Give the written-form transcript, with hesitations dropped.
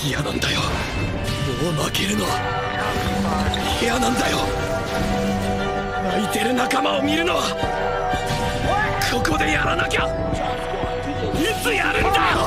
嫌なんだよ。もう負けるのは嫌なんだよ。泣いてる仲間を見るのはここでやらなきゃ。いつやるんだよ。